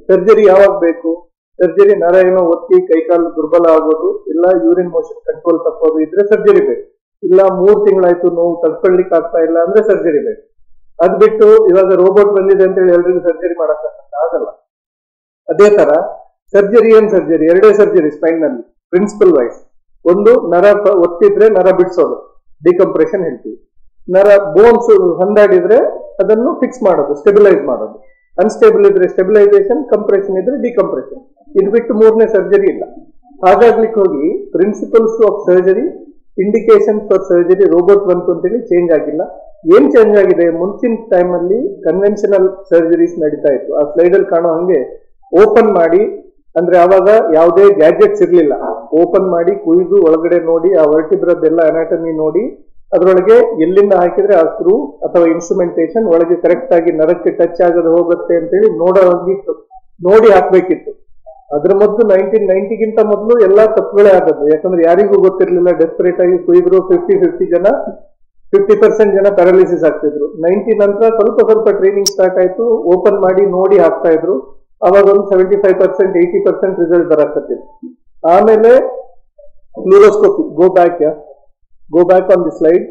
Surgery ಯಾವಾಗ ಬೇಕು? Surgery ನರ ಏನೋ ಒತ್ತಿ ಕೈಕಾಲು ದುರ್ಬಲ ಆಗೋದು, ಇಲ್ಲ ಯೂರಿನ್ ಮೋಷನ್ ಕಂಟ್ರೋಲ್ ತಪ್ಪೋದು ಇದ್ರೆ ಸರ್ಜರಿ ಬೇಕು. ಇಲ್ಲ 3 ತಿಂಗಳಾಯ್ತು ನೋವು ತಡ್ಕೊಳ್ಲಿಕ್ಕೆ ಆಗ್ತಾ ಇಲ್ಲ ಅಂದ್ರೆ ಸರ್ಜರಿ ಬೇಕು. ಅದ್ ಬಿಟ್ಟು ಇವಾಗ ರೋಬೋಟ್ ಬಂದಿದೆ ಅಂತ ಹೇಳಿ ಎಲ್ರಿಗೂ ಸರ್ಜರಿ ಮಾಡಕ್ ಆಗಲ್ಲ. ಅದೇ ತರ ಸರ್ಜರಿ ಏನ್ ಸರ್ಜರಿ? 2 ಸರ್ಜರಿ ಸ್ಪೈನ್ ನಲ್ಲಿ ಪ್ರಿನ್ಸಿಪಲ್ ವೈಸ್. ಒಂದು ನರ ಒತ್ತಿದ್ರೆ ನರ ಬಿಡಿಸೋದು, ಡಿಕಂಪ್ರೆಷನ್ ಹೇಳ್ತೀವಿ. ನರ ಬೋನ್ಸ್ ಹಂದಾಡಿದ್ರೆ ಅದನ್ನು ಫಿಕ್ಸ್ ಮಾಡೋದು, ಸ್ಟೆಬಿಲೈಸ್ ಮಾಡೋದು. ಅನ್ಸ್ಟೇಬಲ್ ಇದ್ರೆ ಸ್ಟೆಬಿಲೈಸೇಷನ್, ಕಂಪ್ರೆಷನ್ ಇದ್ರೆ ಡಿಕಂಪ್ರೆಷನ್. ಇದು ಬಿಟ್ಟು 3ನೇ ಸರ್ಜರಿ ಇಲ್ಲ. ಹಾಗಾಗ್ಲಿಕ್ಕೆ ಹೋಗಿ principles of surgery, indication for surgery robot ಬಂತು ಅಂತೇಳಿ ಚೇಂಜ್ ಆಗಿಲ್ಲ. ಏನ್ ಚೇಂಜ್ ಆಗಿದೆ? ಮುಂಚಿನ ಟೈಮ್ ಅಲ್ಲಿ ಕನ್ವೆನ್ಷನಲ್ ಸರ್ಜರೀಸ್ ನಡೀತಾ ಇತ್ತು. ಆ ಸ್ಲೈಡ್ ಅಲ್ಲಿ ಕಾಣೋ ಹಂಗೆ ಓಪನ್ ಮಾಡಿ, ಅಂದ್ರೆ ಅವಾಗ ಯಾವುದೇ ಗ್ಯಾಜೆಟ್ಸ್ ಇರ್ಲಿಲ್ಲ. ಓಪನ್ ಮಾಡಿ ಕುಯ್ದು ಒಳಗಡೆ ನೋಡಿ ಆ ವರ್ಟಿಬ್ರದ್ದೆಲ್ಲ ಅನಾಟಮಿ ನೋಡಿ ಅದರೊಳಗೆ ಎಲ್ಲಿಂದ ಹಾಕಿದ್ರೆ ಆ ಸ್ಕ್ರೂ ಅಥವಾ ಇನ್ಸ್ಟ್ರುಮೆಂಟೇಶನ್ ಒಳಗೆ ಕರೆಕ್ಟ್ ಆಗಿ ನರಕ್ಕೆ ಟಚ್ ಆಗದೆ ಹೋಗುತ್ತೆ ಅಂತೇಳಿ ನೋಡೋಗಿತ್ತು, ನೋಡಿ ಹಾಕ್ಬೇಕಿತ್ತು. ಅದ್ರ ಮೊದಲು 1990ಗಿಂತ ಮೊದಲು ಎಲ್ಲಾ ತಪ್ಪುಗಳೇ ಆದದ್ದು. ಯಾಕಂದ್ರೆ ಯಾರಿಗೂ ಗೊತ್ತಿರ್ಲಿಲ್ಲ, ಡೆಸ್ಪರೇಟ್ ಆಗಿ ಕುಯ್ದ್ರು 50% ಜನ ಪ್ಯಾರಾಲಿಸಿಸ್ ಆಗ್ತಿದ್ರು. 90 ನಂತರ ಸ್ವಲ್ಪ ಟ್ರೈನಿಂಗ್ ಸ್ಟಾರ್ಟ್ ಆಯ್ತು, ಓಪನ್ ಮಾಡಿ ನೋಡಿ ಹಾಕ್ತಾ ಇದ್ರು. ಅವಾಗ ಒಂದು 75% 80% ರಿಸಲ್ಟ್ ಬರಕತ್ತಿತ್ತು. ಆಮೇಲೆ fluoroscopy, go back on the slide.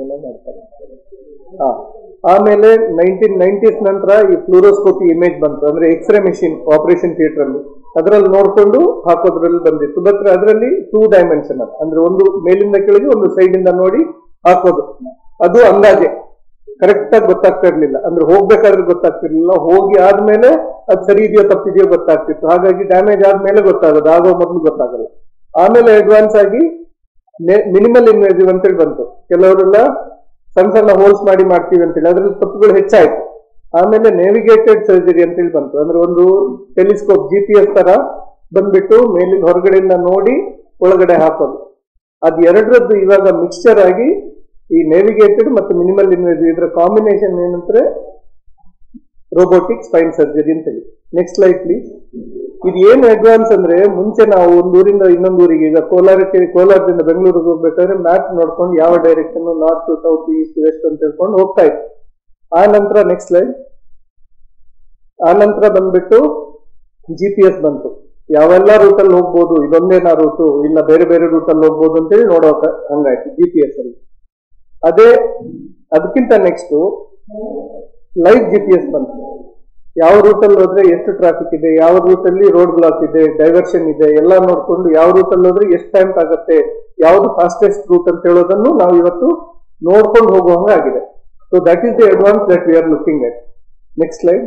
ಆಮೇಲೆ 1990s ನಂತರ ಈ ಫ್ಲೂರೋಸ್ಕೋಪಿ ಇಮೇಜ್ ಬಂತು, ಅಂದ್ರೆ ಎಕ್ಸ್ರೇ ಮೆಷಿನ್ ಆಪರೇಷನ್ ಥಿಯೇಟರ್ ಅಲ್ಲಿ. ಅದರಲ್ಲಿ ನೋಡ್ಕೊಂಡು ಹಾಕೋದ್ರಲ್ಲಿ ಬಂದಿತ್ತು. ಬಟ್ ಅದರಲ್ಲಿ 2 ಡೈಮೆನ್ಷನಲ್, ಅಂದ್ರೆ ಒಂದು ಮೇಲಿಂದ ಕೆಳಗೆ, ಒಂದು ಸೈಡ್ ಇಂದ ನೋಡಿ ಹಾಕೋದು. ಅದು ಅಂದಾಜೆ ಕರೆಕ್ಟ್ ಆಗಿ ಗೊತ್ತಾಗ್ತಾ ಇರ್ಲಿಲ್ಲ, ಅಂದ್ರೆ ಹೋಗ್ಬೇಕಾದ್ರೆ ಗೊತ್ತಾಗ್ತಿರ್ಲಿಲ್ಲ. ಹೋಗಿ ಆದ್ಮೇಲೆ ಅದು ಸರಿ ಇದೆಯೋ ತಪ್ಪಿದೆಯೋ ಗೊತ್ತಾಗ್ತಿತ್ತು. ಹಾಗಾಗಿ ಡ್ಯಾಮೇಜ್ ಆದ್ಮೇಲೆ ಗೊತ್ತಾಗೋದು, ಆಗೋ ಮೊದಲು ಗೊತ್ತಾಗಲ್ಲ. ಆಮೇಲೆ ಅಡ್ವಾನ್ಸ್ ಆಗಿ ಮಿನಿಮಲ್ ಇನ್ವೇಸಿವ್ ಅಂತೇಳಿ ಬಂತು. ಕೆಲವರೆಲ್ಲ ಸಣ್ಣ ಹೋಲ್ಸ್ ಮಾಡಿ ಮಾಡ್ತೀವಿ ಅಂತೇಳಿ, ಅದ್ರಲ್ಲಿ ತಪ್ಪುಗಳು ಹೆಚ್ಚಾಯ್ತು. ಆಮೇಲೆ ನೇವಿಗೇಟೆಡ್ ಸರ್ಜರಿ ಅಂತೇಳಿ ಬಂತು, ಅಂದ್ರೆ ಒಂದು ಟೆಲಿಸ್ಕೋಪ್ GPS ತರ ಬಂದ್ಬಿಟ್ಟು ಮೇಲಿನ ಹೊರಗಡೆಯಿಂದ ನೋಡಿ ಒಳಗಡೆ ಹಾಕೋದು. ಅದ್ ಎರಡರದ್ದು ಇವಾಗ ಮಿಕ್ಸ್ಚರ್ ಆಗಿ ಈ ನೇವಿಗೇಟೆಡ್ ಮತ್ತು ಮಿನಿಮಲ್ ಇನ್ವೇಸಿವ್ ಇದರ ಕಾಂಬಿನೇಷನ್ ಏನಂದ್ರೆ ರೋಬೋಟಿಕ್ ಸ್ಪೈನ್ ಸರ್ಜರಿ ಅಂತೇಳಿ. Next slide please. ಇದು ಏನು ಅಡ್ವಾನ್ಸ್ ಅಂದ್ರೆ, ಮುಂಚೆ ನಾವು ಒಂದೂರಿಂದ ಇನ್ನೊಂದೂರಿಗೆ, ಈಗ ಕೋಲಾರದಿಂದ ಬೆಂಗಳೂರಿಗೆ ಹೋಗ್ಬೇಕಾದ್ರೆ ಮ್ಯಾಪ್ ನೋಡ್ಕೊಂಡು ಯಾವ direction, north south east west ಅಂತ ಹೇಳ್ಕೊಂಡು ಹೋಗ್ತಾ ಇತ್ತು. ಆ ನಂತರ ನೆಕ್ಸ್ಟ್ ಸ್ಲೈಡ್, ಆ ನಂತರ ಬಂದ್ಬಿಟ್ಟು GPS ಬಂತು. ಯಾವೆಲ್ಲ ರೂಟಲ್ಲಿ ಹೋಗ್ಬೋದು, ಇದೊಂದೇನಾ ರೂಟು, ಇಲ್ಲ ಬೇರೆ ಬೇರೆ ರೂಟಲ್ಲಿ ಹೋಗ್ಬೋದು ಅಂತೇಳಿ ನೋಡೋಕ ಹಂಗಾಯ್ತು GPS ಅಲ್ಲಿ. ಅದಕ್ಕಿಂತ ನೆಕ್ಸ್ಟ್ ಲೈವ್ GPS ಬಂತು. ಯಾವ ರೂಟಲ್ಲಿ ಹೋದ್ರೆ ಎಷ್ಟು ಟ್ರಾಫಿಕ್ ಇದೆ, ಯಾವ ರೂಟಲ್ಲಿ ರೋಡ್ ಬ್ಲಾಕ್ ಇದೆ, ಡೈವರ್ಷನ್ ಇದೆ, ಎಲ್ಲ ನೋಡ್ಕೊಂಡು ಯಾವ ರೂಟಲ್ಲಿ ಹೋದ್ರೆ ಎಷ್ಟು ಟೈಮ್ ಆಗುತ್ತೆ, ಯಾವ್ದು ಫಾಸ್ಟೆಸ್ಟ್ ರೂಟ್ ಅಂತ ಹೇಳೋದನ್ನು ನಾವು ಇವತ್ತು ನೋಡ್ಕೊಂಡು ಹೋಗುವಂಗಾಗಿದೆ. So that is the advance that we are looking at. Next slide.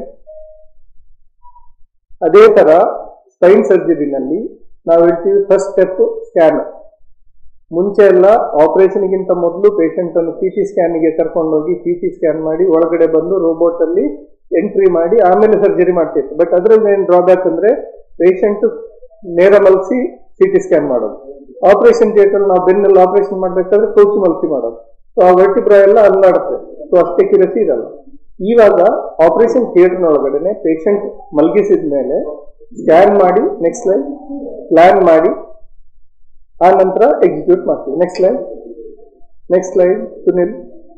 ಅದೇ ತರ ಸ್ಪೈನ್ ಸರ್ಜರಿನಲ್ಲಿ ನಾವು ಹೇಳ್ತೀವಿ ಫಸ್ಟ್ ಸ್ಟೆಪ್ ಸ್ಕ್ಯಾನ್. ಮುಂಚೆ ಎಲ್ಲ ಆಪರೇಷನ್ಗಿಂತ ಮೊದಲು ಪೇಷಂಟ್ ಅನ್ನು CT ಸ್ಕ್ಯಾನ್ಗೆ ಕರ್ಕೊಂಡೋಗಿ CT ಸ್ಕ್ಯಾನ್ ಮಾಡಿ ಒಳಗಡೆ ಬಂದು ರೋಬೋಟ್ ಅಲ್ಲಿ ಎಂಟ್ರಿ ಮಾಡಿ ಆಮೇಲೆ ಸರ್ಜರಿ ಮಾಡ್ತಿತ್ತು. ಬಟ್ ಅದ್ರಲ್ಲಿ ಏನ್ ಡ್ರಾಬ್ಯಾಕ್ ಅಂದ್ರೆ, ಪೇಷಂಟ್ ನೇರ ಮಲಗಿಸಿ CT ಸ್ಕ್ಯಾನ್ ಮಾಡೋದು. ಆಪರೇಷನ್ ಥಿಯೇಟರ್ ನಾವು ಬೆನ್ನಲ್ಲಿ ಆಪರೇಷನ್ ಮಾಡ್ಬೇಕಾದ್ರೆ ಕೌಚಿ ಮಲಗಿಸಿ ಮಾಡೋದು. ಸೊ ಆ ವರ್ಟಿಬ್ರಾ ಎಲ್ಲ ಅಲ್ಲಾಡುತ್ತೆ, ಸೊ ಅಷ್ಟು ಅಕ್ಯುರಸಿ ಇರಲ್ಲ. ಇವಾಗ ಆಪರೇಷನ್ ಥಿಯೇಟರ್ ಒಳಗಡೆನೆ ಪೇಷಂಟ್ ಮಲಗಿಸಿದ ಮೇಲೆ ಸ್ಕ್ಯಾನ್ ಮಾಡಿ, ನೆಕ್ಸ್ಟ್ ಸ್ಲೈಡ್, ಪ್ಲಾನ್ ಮಾಡಿ ಆ ನಂತರ ಎಕ್ಸಿಕ್ಯೂಟ್ ಮಾಡ್ತೀವಿ. Next slide Sunil.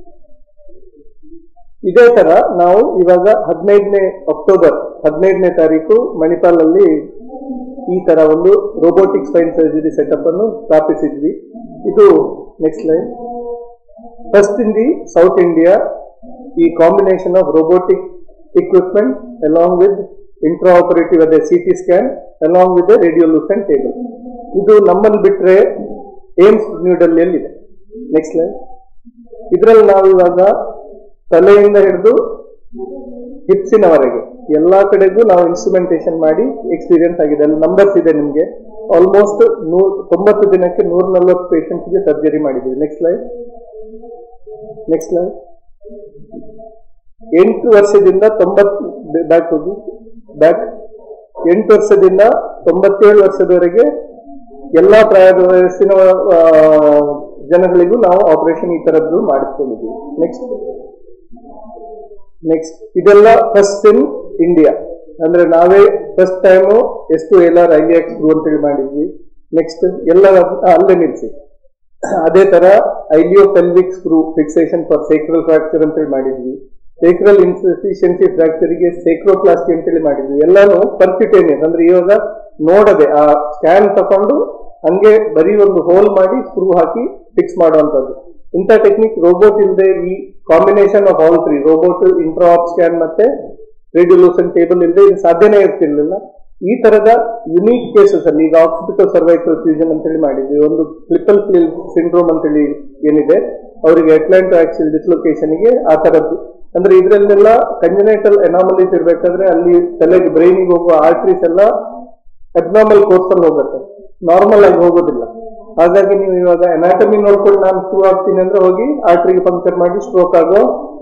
ಇದೇ ತರ ನಾವು ಇವಾಗ 15ನೇ ಅಕ್ಟೋಬರ್ 15ನೇ ತಾರೀಕು ಮಣಿಪಾಲ್ ಅಲ್ಲಿ ಈ ತರ ಒಂದು ರೋಬೋಟಿಕ್ ಸ್ಪೈನ್ ಸರ್ಜರಿ ಸೆಟಪ್ ಅನ್ನು ಸ್ಥಾಪಿಸಿದ್ವಿ. ಇದು next slide. First in the south India, ಈ combination of robotic equipment along with intraoperative ಅದೇ CT scan along with the radiolucent table. ಇದು ನಮ್ಮಲ್ಲಿ ಬಿಟ್ರೆ ಏಮ್ಸ್ ನ್ಯೂ ಡೆಲ್ಲಿಯಲ್ಲಿ ಇದೆ. Next slide. ಇದರಲ್ಲಿ ನಾವು ಇವಾಗ ತಲೆಯಿಂದ ಹಿಡಿದು ಹಿಪ್ಸಿನವರೆಗೆ ಎಲ್ಲಾ ಕಡೆಗೂ ನಾವು ಇನ್ಸ್ಟ್ರುಮೆಂಟೇಷನ್ ಮಾಡಿ ಎಕ್ಸ್ಪೀರಿಯನ್ಸ್ ಆಗಿದೆ. ಅಲ್ಲಿ ನಂಬರ್ಸ್ ಇದೆ ನಿಮ್ಗೆ. ಆಲ್ಮೋಸ್ಟ್ 90 ದಿನಕ್ಕೆ 140 ಪೇಷಂಟ್ಸ್ಗೆ ಸರ್ಜರಿ ಮಾಡಿದ್ದೀವಿ. Next slide. 8 ವರ್ಷದಿಂದ 97 ವರ್ಷದವರೆಗೆ ಎಲ್ಲಾ ಪ್ರಾಯದ ವಯಸ್ಸಿನ ಜನಗಳಿಗೂ ನಾವು ಆಪರೇಷನ್ ಈ ತರದ್ದು ಮಾಡಿಸ್ಕೊಂಡಿದ್ದೀವಿ. ನೆಕ್ಸ್ಟ್ ಇದೆಲ್ಲ ಫಸ್ಟ್ ಇನ್ ಇಂಡಿಯಾ, ಅಂದ್ರೆ ನಾವೇ first time S2LR ILX screw ಅಂತೇಳಿ ಮಾಡಿದ್ವಿ. ನೆಕ್ಸ್ಟ್ ಎಲ್ಲ ಅಲ್ಲೇ ನಿಲ್ಸಿ. ಅದೇ ತರ iliopelvic screw fixation for sacral fracture ಅಂತೇಳಿ ಮಾಡಿದ್ವಿ. ಸೇಕ್ರಲ್ ಇನ್ಸಫಿಷಿಯನ್ಸಿ ಫ್ರಾಕ್ಚರ್ಗೆ ಸೇಕ್ರೋಪ್ಲಾಸ್ಟಿ ಅಂತೇಳಿ ಮಾಡಿದ್ವಿ. ಎಲ್ಲಾನು ಪರ್ಕ್ಯುಟೇನಿಯಸ್ ಅಂದ್ರೆ ಇವಾಗ ನೋಡದೆ ಆ ಸ್ಕ್ಯಾನ್ ತಕೊಂಡು ಹಂಗೆ ಬರೀ ಒಂದು ಹೋಲ್ ಮಾಡಿ ಸ್ಕ್ರೂ ಹಾಕಿ ಫಿಕ್ಸ್ ಮಾಡುವಂತದ್ದು. ಇಂಥ ಟೆಕ್ನಿಕ್ ರೋಬೋಟ್ ಇಲ್ಲದೆ, ಈ combination of all three robot, intraop scan ಮತ್ತೆ ರೇಡಿಯೋಲೂಷನ್ ಟೇಬಲ್ ಇಲ್ಲದೆ ಇದು ಸಾಧ್ಯನೇ ಇರ್ತಿರ್ಲಿಲ್ಲ. ಈ ತರದ ಯುನೀಕ್ ಕೇಸಸ್ ಅಲ್ಲಿ ಈಗ ಆಕ್ಸಿಪಿಟಲ್ ಸರ್ವೈಕಲ್ ಫ್ಯೂಷನ್ ಅಂತೇಳಿ ಮಾಡಿದ್ವಿ. ಒಂದು ಟ್ರಿಪಲ್ ಫ್ಲಿಲ್ ಸಿಂಡ್ರೋಮ್ ಅಂತೇಳಿ ಏನಿದೆ ಅವರಿಗೆ ಅಟ್ಲಾಂಟೋ ಆಕ್ಸಿಲ್ ಡಿಸ್ಲೊಕೇಶನ್ಗೆ ಆ ತರದ್ದು, ಅಂದ್ರೆ ಇದರಲ್ಲೆಲ್ಲ ಕಂಜನೈಟಲ್ ಎನಾಮಲೀಸ್ ಇರ್ಬೇಕಾದ್ರೆ ಅಲ್ಲಿ ತಲೆಗೆ ಬ್ರೈನಿಗೆ ಹೋಗುವ ಆರ್ಟ್ರೀಸ್ ಎಲ್ಲ ಅಬ್ನಾರ್ಮಲ್ ಕೋರ್ಸ್ ಅಲ್ಲಿ ಹೋಗುತ್ತೆ, ನಾರ್ಮಲ್ ಆಗಿ ಹೋಗೋದಿಲ್ಲ. ಹಾಗಾಗಿ ನೀವು ಇವಾಗ ಅನಾಟಮಿ ನೋಡ್ಕೊಂಡು ನಾನು ಶುರು ಆಗ್ತೀನಿ ಅಂದ್ರೆ ಹೋಗಿ ಆರ್ಟ್ರಿಗೆ ಪಂಕ್ಚರ್ ಮಾಡಿ ಸ್ಟ್ರೋಕ್ ಆಗೋ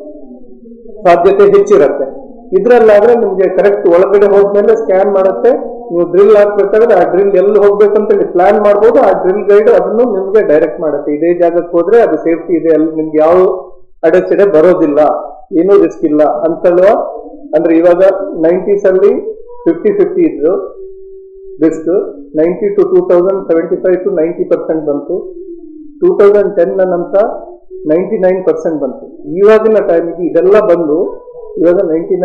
ಸಾಧ್ಯತೆ ಹೆಚ್ಚಿರುತ್ತೆ. ಇದ್ರಲ್ಲಾದ್ರೆ ನಿಮ್ಗೆ ಕರೆಕ್ಟ್ ಒಳಗಡೆ ಹೋದ್ಮೇಲೆ ಸ್ಕ್ಯಾನ್ ಮಾಡುತ್ತೆ. ನೀವು ಡ್ರಿಲ್ ಹಾಕ್ಬೇಕಾದ್ರೆ ಆ ಡ್ರಿಲ್ ಎಲ್ಲಿ ಹೋಗ್ಬೇಕಂತೇಳಿ ಪ್ಲಾನ್ ಮಾಡ್ಬೋದು. ಆ ಡ್ರಿಲ್ ಗೈಡ್ ಅದನ್ನು ನಿಮ್ಗೆ ಡೈರೆಕ್ಟ್ ಮಾಡುತ್ತೆ. ಇದೇ ಜಾಗಕ್ಕೆ ಹೋದ್ರೆ ಅದು ಸೇಫ್ಟಿ ಇದೆ, ಅಲ್ಲಿ ನಿಮ್ಗೆ ಯಾವ ಅಡೆಚಣೆ ಬರೋದಿಲ್ಲ, ಏನೂ ರಿಸ್ಕ್ ಇಲ್ಲ ಅಂತಲ್ವ. ಅಂದ್ರೆ ಇವಾಗ 90s ಅಲ್ಲಿ 50-50 ಇದ್ರು ರಿಸ್ಕ್, 90 to 2000 75 to 90% ಬಂತು. 2010 ನಂತರ 99% ಬಂತು. ಇವಾಗಿನ ಟೈಮಿಗೆ ಇದೆಲ್ಲ ಬಂದು ಇವಾಗ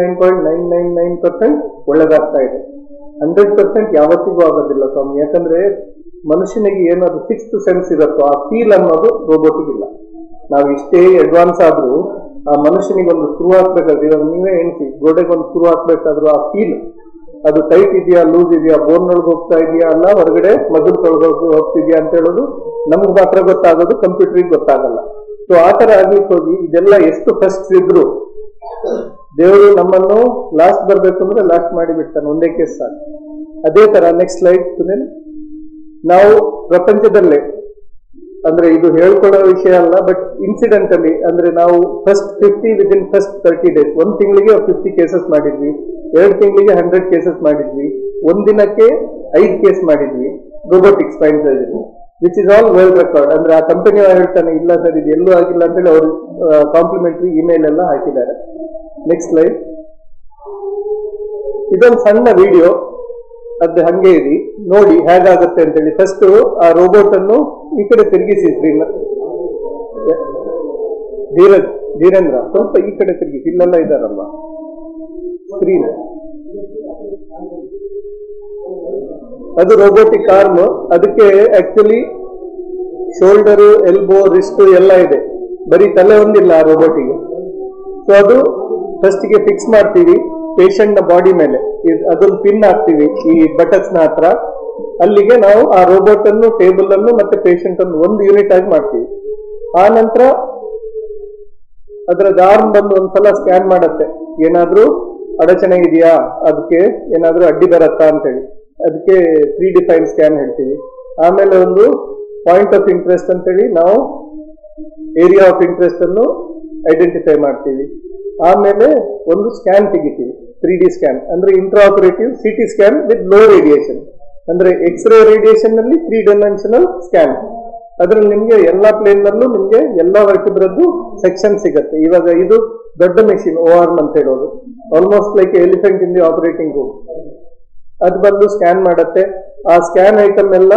99.999% ಒಳ್ಳೆದಾಗ್ತಾ ಇದೆ. 100% ಯಾವತ್ತಿಗೂ ಆಗೋದಿಲ್ಲ ಸ್ವಾಮಿ. ಯಾಕಂದ್ರೆ ಮನುಷ್ಯನಿಗೆ ಏನಾದ್ರು ಸಿಕ್ಸ್ತ್ ಸೆನ್ಸ್ ಇರುತ್ತೋ ಆ ಫೀಲ್ ಅನ್ನೋದು ರೋಬೋಟಿಗೆ ಇಲ್ಲ. ನಾವು ಇಷ್ಟೇ ಅಡ್ವಾನ್ಸ್ ಆದ್ರೂ ಆ ಮನುಷ್ಯನಿಗೆ ಒಂದು ಸ್ಕ್ರೂ ಹಾಕ್ಬೇಕಾದ್ರೆ, ಇವಾಗ ನೀವೇ ಎಣಿಸಿ, ಗೋಡೆಗೆ ಒಂದು ಸ್ಕ್ರೂ ಹಾಕ್ಬೇಕಾದ್ರೂ ಆ ಫೀಲ್, ಅದು ಟೈಟ್ ಇದೆಯಾ, ಲೂಸ್ ಇದೆಯಾ, ಬೋನ್ ಒಳಗೆ ಹೋಗ್ತಾ ಇದೆಯಾ, ಅಲ್ಲ ಹೊರಗಡೆ ಮಗಲ್ ಹೋಗ್ತಿದ್ಯಾ ಅಂತ ಹೇಳೋದು ನಮ್ಗೆ ಮಾತ್ರ ಗೊತ್ತಾಗೋದು, ಕಂಪ್ಯೂಟರ್ಗೆ ಗೊತ್ತಾಗಲ್ಲ. ಸೊ ಆ ತರ ಆಗ್ಲಿಕ್ಕೆ ಹೋಗಿ ಇದೆಲ್ಲ ಎಷ್ಟು ಫಸ್ಟ್ ಇದ್ರು ದೇವರು ನಮ್ಮನ್ನು ಲಾಸ್ಟ್ ಬರ್ಬೇಕು ಅಂದ್ರೆ ಲಾಸ್ಟ್ ಮಾಡಿ ಬಿಡ್ತಾನೆ, ಒಂದೇ ಕೇಸ್ ಸಾಕು. ಅದೇ ತರ ನೆಕ್ಸ್ಟ್ ಸ್ಲೈಡ್ ಸುನಿಲ್. ನಾವು ಪ್ರಪಂಚದಲ್ಲೇ ಅಂದ್ರೆ ಇದು ಹೇಳ್ಕೊಳ್ಳೋ ವಿಷಯ ಅಲ್ಲ, ಬಟ್ ಇನ್ಸಿಡೆಂಟಲಿ ಅಂದ್ರೆ ನಾವು ಫಸ್ಟ್ 50 ವಿದಿನ್ ಫಸ್ಟ್ 30 days, 1 ತಿಂಗಳಿಗೆ 50 ಕೇಸಸ್ ಮಾಡಿದ್ವಿ, 2 ತಿಂಗಳಿಗೆ 100 ಕೇಸಸ್ ಮಾಡಿದ್ವಿ, 1 ದಿನಕ್ಕೆ 5 ಕೇಸ್ ಮಾಡಿದ್ವಿ robotic spine surgery, which is all world record. ಅಂದ್ರೆ ಆ ಕಂಪನಿ ಹೇಳ್ತಾನೆ ಇಲ್ಲ ಸರ್ ಇದು ಎಲ್ಲೂ ಆಗಿಲ್ಲ ಅಂತೇಳಿ ಅವರು ಕಾಂಪ್ಲಿಮೆಂಟರಿ ಇಮೇಲ್ ಎಲ್ಲ ಹಾಕಿದ್ದಾರೆ. Next slide. ಇದೊಂದು ಸಣ್ಣ ವಿಡಿಯೋ, ಅದು ಹಂಗೆ ಇದೆ ನೋಡಿ ಹೇಗಾಗುತ್ತೆ ಅಂತೇಳಿ. ಫಸ್ಟ್ ಆ ರೋಬೋಟ್ ಅನ್ನು ಈ ಕಡೆ ತಿರುಗಿಸಿ ಸ್ಕ್ರೀನ್, ಧೀರೇಂದ್ರ ಸ್ವಲ್ಪ ಈ ಕಡೆ ತಿರುಗಿಸಿ, ಇಲ್ಲೆಲ್ಲ ಇದಾರಲ್ವಾ ಸ್ಕ್ರೀನ್. ಅದು ರೋಬೋಟಿಕ್ ಆರ್ಮ್, ಅದಕ್ಕೆ ಆಕ್ಚುಲಿ ಶೋಲ್ಡರು, ಎಲ್ಬೋ, ರಿಸ್ಟ್ ಎಲ್ಲ ಇದೆ, ಬರೀ ತಲೆ ಒಂದಿಲ್ಲ ಆ ರೋಬೋಟಿಗೆ. ಸೊ ಅದು ಫಸ್ಟ್ ಗೆ ಫಿಕ್ಸ್ ಮಾಡ್ತೀವಿ ಪೇಷಂಟ್ ನ ಬಾಡಿ ಮೇಲೆ, ಅದೊಂದು ಪಿನ್ ಹಾಕ್ತಿವಿ ಈ ಬಟಕ್ಸ್ ನ ಹತ್ರ. ಅಲ್ಲಿಗೆ ನಾವು ಆ ರೋಬೋಟ್ ಅನ್ನು, ಟೇಬಲ್ ಅನ್ನು ಮತ್ತೆ ಪೇಷಂಟ್ ಅನ್ನು ಒಂದು ಯೂನಿಟ್ ಆಗಿ ಮಾಡ್ತೀವಿ. ಆ ನಂತರ ಅದರ ಆರ್ಮ್ ಬಂದು ಒಂದ್ಸಲ ಸ್ಕ್ಯಾನ್ ಮಾಡತ್ತೆ, ಏನಾದ್ರೂ ಅಡಚಣೆ ಇದೆಯಾ, ಅದಕ್ಕೆ ಏನಾದ್ರೂ ಅಡ್ಡಿ ಬರತ್ತಾ ಅಂತೇಳಿ. ಅದಕ್ಕೆ 3D ಫೈಲ್ ಸ್ಕ್ಯಾನ್ ಹೇಳ್ತೀವಿ. ಆಮೇಲೆ ಒಂದು ಪಾಯಿಂಟ್ ಆಫ್ ಇಂಟ್ರೆಸ್ಟ್ ಅಂತೇಳಿ ನಾವು ಏರಿಯಾ ಆಫ್ ಇಂಟ್ರೆಸ್ಟ್ ಅನ್ನು ಐಡೆಂಟಿಫೈ ಮಾಡ್ತೀವಿ. ಆಮೇಲೆ ಒಂದು ಸ್ಕ್ಯಾನ್ ತೆಗಿತೀವಿ, 3D ಸ್ಕ್ಯಾನ್ ಅಂದ್ರೆ intraoperative CT scan with low radiation, ಅಂದ್ರೆ ಎಕ್ಸ್ರೇ ರೇಡಿಯೇಷನ್ ನಲ್ಲಿ 3 ಡೈಮೆನ್ಷನಲ್ ಸ್ಕ್ಯಾನ್. ಅದ್ರಲ್ಲಿ ನಿಮ್ಗೆ ಎಲ್ಲಾ ಪ್ಲೇನ್ ನಲ್ಲೂ ನಿಮ್ಗೆ ಎಲ್ಲಾ ವರ್ಟಿಬ್ರದ್ದು ಸೆಕ್ಷನ್ ಸಿಗತ್ತೆ. ಇವಾಗ ಇದು ದೊಡ್ಡ ಮೆಷಿನ್ ORM ಅಂತ ಹೇಳೋದು, almost like elephant in the operating room. ಅದು ಬಂದು ಸ್ಕ್ಯಾನ್ ಮಾಡತ್ತೆ. ಆ ಸ್ಕ್ಯಾನ್ ಐಟಮ್ ಎಲ್ಲ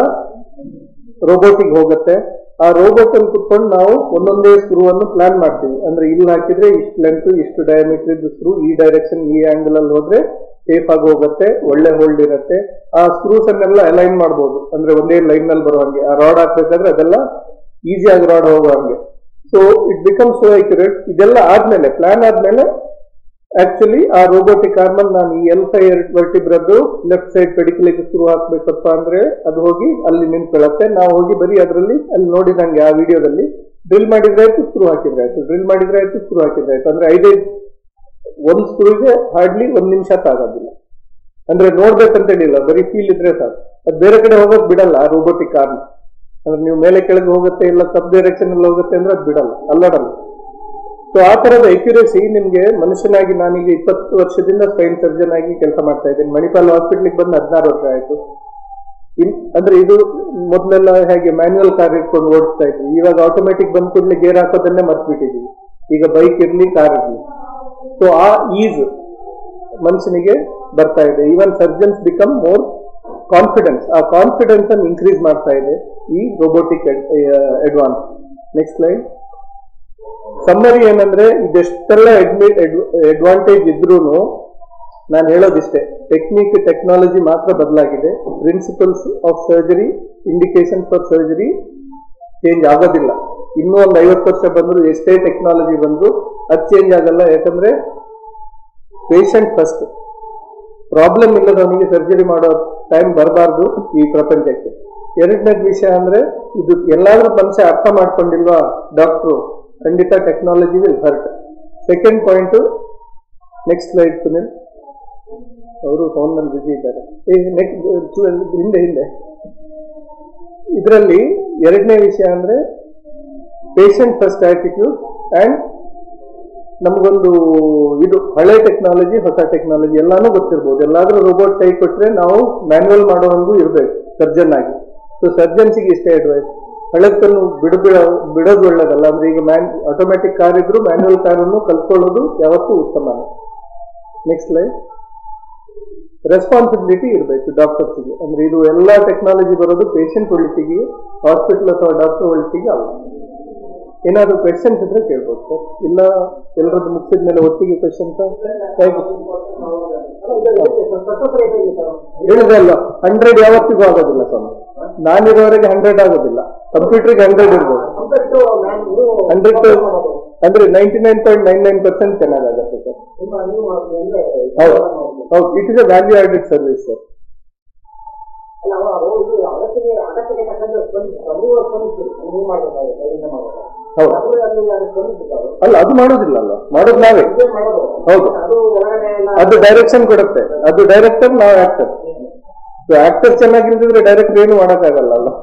ರೋಬೋಟಿಗೆ ಹೋಗುತ್ತೆ. ಆ ರೋಬೋಟ್ ಅಲ್ಲಿ ಕುತ್ಕೊಂಡು ನಾವು ಒಂದೊಂದೇ ಸ್ಕ್ರೂ ಅನ್ನು ಪ್ಲಾನ್ ಮಾಡ್ತೀವಿ. ಅಂದ್ರೆ ಇಲ್ಲಿ ಹಾಕಿದ್ರೆ ಇಷ್ಟು ಲೆಂತ್, ಇಷ್ಟು ಡಯಾಮೀಟರ್ ಇದ್ದು ಸ್ಕ್ರೂ, ಈ ಡೈರೆಕ್ಷನ್, ಈ ಆಂಗಲ್ ಅಲ್ಲಿ ಹೋದ್ರೆ ಸೇಫ್ ಆಗಿ ಹೋಗುತ್ತೆ, ಒಳ್ಳೆ ಹೋಲ್ಡ್ ಇರುತ್ತೆ. ಆ ಸ್ಕ್ರೂಸ್ ಅನ್ನೆಲ್ಲ ಅಲೈನ್ ಮಾಡ್ಬೋದು, ಅಂದ್ರೆ ಒಂದೇ ಲೈನ್ ನಲ್ಲಿ ಬರೋ ಹಂಗೆ. ಆ ರಾಡ್ ಹಾಕ್ಬೇಕಾದ್ರೆ ಅದೆಲ್ಲ ಈಸಿಯಾಗಿ ರಾಡ್ ಹೋಗೋ ಹಂಗೆ. So it become so accurate. ಇದೆಲ್ಲ ಆದ್ಮೇಲೆ, ಪ್ಲಾನ್ ಆದ್ಮೇಲೆ ಆಕ್ಚುಲಿ ಆ ರೋಬೋಟಿಕ್ ಆರ್ಮಲ್ ನಾನು ಈ L5 ವರ್ಟಿಬ್ರದ್ದು ಲೆಫ್ಟ್ ಸೈಡ್ ಪೆಡಿಕ್ಯುಲಿಗೆ ಸ್ಕ್ರೂ ಹಾಕ್ಬೇಕಪ್ಪ ಅಂದ್ರೆ ಅದು ಹೋಗಿ ಅಲ್ಲಿ ನಿಂತ್ಕೊಳ್ಳುತ್ತೆ. ನಾವು ಹೋಗಿ ಬರೀ ಅದರಲ್ಲಿ ಅಲ್ಲಿ ನೋಡಿದಂಗೆ ಆ ವಿಡಿಯೋದಲ್ಲಿ ಡ್ರಿಲ್ ಮಾಡಿದ್ರೆ ಆಯ್ತು, ಸ್ಕ್ರೂ ಹಾಕಿದ್ರೆ ಆಯ್ತು, ಡ್ರಿಲ್ ಮಾಡಿದ್ರೆ ಆಯ್ತು, ಸ್ಕ್ರೂ ಹಾಕಿದ್ರೆ ಆಯ್ತು. ಅಂದ್ರೆ 5 ಒಂದು ಸ್ಕ್ರೂಗೆ ಹಾರ್ಡ್ಲಿ 1 ನಿಮಿಷ ಆಗೋದಿಲ್ಲ. ಅಂದ್ರೆ ನೋಡ್ಬೇಕಂತ ಹೇಳಿಲ್ಲ, ಬರೀ ಫೀಲ್ ಇದ್ರೆ ಸಾಕು. ಅದು ಬೇರೆ ಕಡೆ ಹೋಗೋಕ್ ಬಿಡಲ್ಲ ಆ ರೋಬೋಟಿಕ್ ಆರ್ಮ್. ಅಂದ್ರೆ ನೀವು ಮೇಲೆ ಕೆಳಗೆ ಹೋಗುತ್ತೆ, ಇಲ್ಲ ಸಬ್ ಡೈರೆಕ್ಷನ್ ಅಲ್ಲಿ ಹೋಗುತ್ತೆ ಅಂದ್ರೆ ಅದು ಬಿಡಲ್ಲ, ಅಲ್ಲಾಡಲ್ಲ. ಸೊ ಆ ತರದ ಎಕ್ಯುರೇಸಿ ನಿಮ್ಗೆ ಮನುಷ್ಯನಾಗಿ ನಾನೀಗ 20 ವರ್ಷದಿಂದ ಸ್ಪೈನ್ ಸರ್ಜನ್ ಆಗಿ ಕೆಲಸ ಮಾಡ್ತಾ ಇದ್ದೀನಿ. ಮಣಿಪಾಲ್ ಹಾಸ್ಪಿಟ್ಲಿಗೆ ಬಂದು 16 ವರ್ಷ ಆಯ್ತು. ಅಂದ್ರೆ ಇದು ಮೊದಲೆಲ್ಲ ಹೇಗೆ ಮ್ಯಾನ್ಯುವಲ್ ಕಾರ್ ಇಟ್ಕೊಂಡು ಓಡಿಸ್ತಾ ಇದ್ವಿ, ಇವಾಗ ಆಟೋಮೆಟಿಕ್ ಬಂದ ಕೂಡಲೇ ಗೇರ್ ಹಾಕೋದನ್ನೇ ಮರ್ತ್ಬಿಟ್ಟಿದ್ವಿ. ಈಗ ಬೈಕ್ ಇರ್ಲಿ, ಕಾರ್ ಇರ್ಲಿ. ಸೊ ಆ ಈಸ್ ಮನುಷ್ಯನಿಗೆ ಬರ್ತಾ ಇದೆ. Even surgeons become more confidence. ಆ ಕಾನ್ಫಿಡೆನ್ಸ್ ಅನ್ನು ಇನ್ಕ್ರೀಸ್ ಮಾಡ್ತಾ ಇದೆ ಈ robotic advance. Next slide. Summary ಏನಂದ್ರೆ ಇದೆಷ್ಟೆಲ್ಲ ಅಡ್ವಾಂಟೇಜ್ ಇದ್ರೂ ನಾನು ಹೇಳೋದಿಷ್ಟೇ, ಟೆಕ್ನಾಲಜಿ ಮಾತ್ರ ಬದಲಾಗಿದೆ, principles of surgery, indication for surgery change ಆಗೋದಿಲ್ಲ. ಇನ್ನೂ ಒಂದು 50 ವರ್ಷ ಬಂದ್ರು, ಎಷ್ಟೇ ಟೆಕ್ನಾಲಜಿ ಬಂದ್ರು ಅದು ಚೇಂಜ್ ಆಗಲ್ಲ. ಯಾಕಂದ್ರೆ ಪೇಷಂಟ್ ಫಸ್ಟ್, ಪ್ರಾಬ್ಲಮ್ ಇಲ್ಲದವನಿಗೆ ಸರ್ಜರಿ ಮಾಡೋ ಟೈಮ್ ಬರಬಾರ್ದು ಈ ಪ್ರಪಂಚಕ್ಕೆ. ಎರಡನೇದು ವಿಷಯ ಅಂದ್ರೆ, ಇದು ಎಲ್ಲಾದ್ರೂ ಮನುಷ್ಯ ಅರ್ಥ ಮಾಡ್ಕೊಂಡಿಲ್ವಾ ಡಾಕ್ಟ್ರು, ಖಂಡಿತ technology will hurt. Second point, next slide Sunil, ಅವರು ಫೋನ್ ನಲ್ಲಿ ಬಿಸಿ ಇದ್ದಾರೆ. ಹಿಂದೆ ಇದರಲ್ಲಿ ಎರಡನೇ ವಿಷಯ ಅಂದ್ರೆ ಪೇಷಂಟ್ ಫಸ್ಟ್ ಆಟಿಟ್ಯೂಡ್ ಅಂಡ್ ನಮಗೊಂದು ಇದು ಹಳೆ ಟೆಕ್ನಾಲಜಿ ಹೊಸ ಟೆಕ್ನಾಲಜಿ ಎಲ್ಲಾನು ಗೊತ್ತಿರ್ಬೋದು. ಎಲ್ಲಾದ್ರೂ ರೋಬೋಟ್ ಕೈ ಕೊಟ್ರೆ ನಾವು ಮ್ಯಾನ್ಯುವಲ್ ಮಾಡೋವಂಗೂ ಇರ್ಬೇಕು ಸರ್ಜನ್ ಆಗಿ. ಸೊ ಸರ್ಜನ್ಸಿಗೆ ಇಷ್ಟೇ ಅಡ್ವೈಸ್, ಹಳತ್ತನ್ನು ಬಿಡೋದು ಒಳ್ಳೇದಲ್ಲ. ಅಂದ್ರೆ ಈಗ ಆಟೋಮ್ಯಾಟಿಕ್ ಕಾರ್ ಇದ್ರು ಮ್ಯಾನ್ಯುವಲ್ ಕಾರನ್ನು ಕಲ್ತ್ಕೊಳ್ಳೋದು ಯಾವತ್ತೂ ಉತ್ತಮ. ನೆಕ್ಸ್ಟ್ ಲೈನ್, ರೆಸ್ಪಾನ್ಸಿಬಿಲಿಟಿ ಇರಬೇಕು ಡಾಕ್ಟರ್ಸ್ಗೆ. ಅಂದ್ರೆ ಇದು ಎಲ್ಲಾ ಟೆಕ್ನಾಲಜಿ ಬರೋದು ಪೇಷಂಟ್ ಒಳಿತಿಗೆ, ಹಾಸ್ಪಿಟಲ್ ಅಥವಾ ಡಾಕ್ಟರ್ ಒಳಿತಿಗೆ ಅಲ್ಲ. ಏನಾದ್ರು ಕ್ವೆಶನ್ಸ್ ಇದ್ರೆ ಕೇಳ್ಬೋದು ಸರ್, ಇಲ್ಲ ಎಲ್ಲರದ್ದು ಮುಗಿಸಿದ ಮೇಲೆ ಒಟ್ಟಿಗೆ ಕ್ವೆಶನ್ಸ್ ಹೇಳಿದ್ರಲ್ಲ. 100 ಯಾವತ್ತಿಗೂ ಆಗೋದಿಲ್ಲ ಸ್ವಾಮಿ, ನಾನಿರೋವರೆಗೆ 100 ಆಗೋದಿಲ್ಲ, ಕಂಪ್ಯೂಟರ್ಗೆ 100 ಇರ್ಬೋದು. 100 ಅಂದ್ರೆ 99.99% ಚೆನ್ನಾಗಾಗತ್ತೆ ಸರ್. ಹೌದು, it is a value added service sir. ಅಲ್ಲ, ಅದು ಮಾಡೋದಿಲ್ಲ ಅಲ್ಲ, ಮಾಡೋದು ನಾವೇ. ಹೌದು, ಅದು ಡೈರೆಕ್ಷನ್ ಕೊಡುತ್ತೆ, ಅದು ಡೈರೆಕ್ಟರ್, ನಾವು ಆಕ್ಟರ್. ಆಕ್ಟರ್ ಚೆನ್ನಾಗಿಲ್ದಿದ್ರೆ ಡೈರೆಕ್ಟರ್ ಏನು ಮಾಡೋಕ್ಕಾಗಲ್ಲ ಅಲ್ಲ.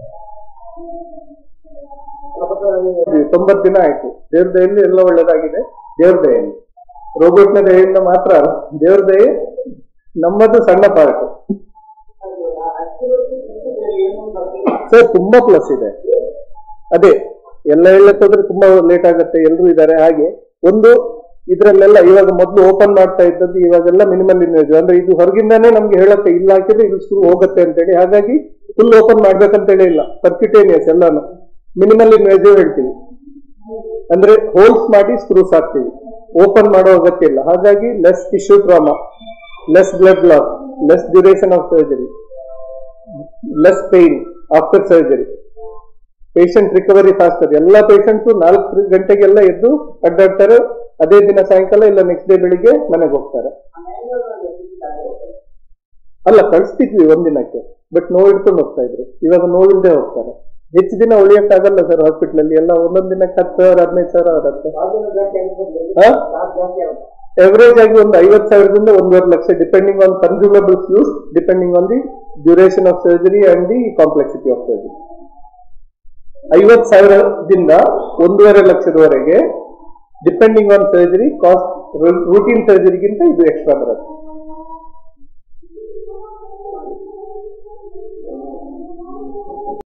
90 ದಿನ ಆಯ್ತು, ದೇವ್ರ ದಯೆಯಲ್ಲಿ ಎಲ್ಲ ಒಳ್ಳೇದಾಗಿದೆ. ದೇವ್ರ ದಯೆಯಲ್ಲಿ, ರೋಬೋಟ್ನ ದಯೆಯಿಂದ ಮಾತ್ರ ಅಲ್ಲ, ದೇವ್ರ ದಯೆ ನಮ್ಮದು ಸಣ್ಣ ಪಾರ್ಟ್ ಸರ್. ತುಂಬಾ ಪ್ಲಸ್ ಇದೆ. ಅದೇ ಎಲ್ಲ ಹೇಳಕ್ಕೋದ್ರೆ ತುಂಬಾ ಲೇಟ್ ಆಗುತ್ತೆ, ಎಲ್ರು ಇದ್ದಾರೆ. ಹಾಗೆ ಒಂದು ಇದ್ರಲ್ಲೆಲ್ಲ ಇವಾಗ ಮೊದಲು ಓಪನ್ ಮಾಡ್ತಾ ಇದ್ದದ್ದು ಇವಾಗೆಲ್ಲ ಮಿನಿಮಲ್ ಇನ್ವೇಜ್, ಅಂದ್ರೆ ಇದು ಹೊರಗಿಂದಾನೇ ನಮ್ಗೆ ಹೇಳುತ್ತೆ ಇಲ್ಲ ಹಾಕಿದ್ರೆ ಇದು ಸ್ಕ್ರೂ ಹೋಗುತ್ತೆ ಅಂತೇಳಿ. ಹಾಗಾಗಿ ಫುಲ್ ಓಪನ್ ಮಾಡ್ಬೇಕಂತೇಳಿ ಇಲ್ಲ, ಪರ್ಕ್ಯುಟೇನಿಯಸ್ ಎಲ್ಲಾನು ಮಿನಿಮಲ್ ಇನ್ವೇಜ್ ಹೇಳ್ತೀವಿ. ಅಂದ್ರೆ ಹೋಲ್ಸ್ ಮಾಡಿ ಸ್ಕ್ರೂಸ್ ಹಾಕ್ತೀವಿ, ಓಪನ್ ಮಾಡೋ ಅಗತ್ಯ ಇಲ್ಲ. ಹಾಗಾಗಿ less tissue trauma, less blood loss, less duration of surgery, less pain after surgery, patient recovery faster. ಎಲ್ಲ ಪೇಷಂಟ್ಸ್ 4 ಗಂಟೆಗೆಲ್ಲ ಎದ್ದು ಅಡ್ಡಾಡ್ತಾರೆ, ಅದೇ ದಿನ ಸಾಯಂಕಾಲ ಇಲ್ಲ ನೆಕ್ಸ್ಟ್ ಡೇ ಬೆಳಿಗ್ಗೆ ಮನೆಗೆ ಹೋಗ್ತಾರೆ. ಅಲ್ಲ, ಕಳಿಸ್ತಿದ್ವಿ ಒಂದಿನಕ್ಕೆ, ಬಟ್ ನೋವು ಇಟ್ಕೊಂಡು ಹೋಗ್ತಾ ಇದ್ರು. ಇವಾಗ ನೋವಿಲ್ಲದೆ ಹೋಗ್ತಾರೆ. ಹೆಚ್ಚು ದಿನ ಉಳಿಯಕ್ಕಾಗಲ್ಲ ಸರ್ ಹಾಸ್ಪಿಟ್ಲಲ್ಲಿ, ಎಲ್ಲ ಒಂದೊಂದು ದಿನಕ್ಕೆ 10,000 15,000 ಆಗುತ್ತೆ. ಎವರೇಜ್ ಆಗಿ ಒಂದು 50,000ದಿಂದ 1.5 lakh, depending on consumables use, depending on the duration of surgery and the complexity of surgery. 50,000ದಿಂದ 1.5 ಲಕ್ಷದವರೆಗೆ depending on surgery cost. Routine ಸರ್ಜರಿಗಿಂತ ಇದು ಎಕ್ಸ್ಟ್ರಾ ಬರುತ್ತೆ.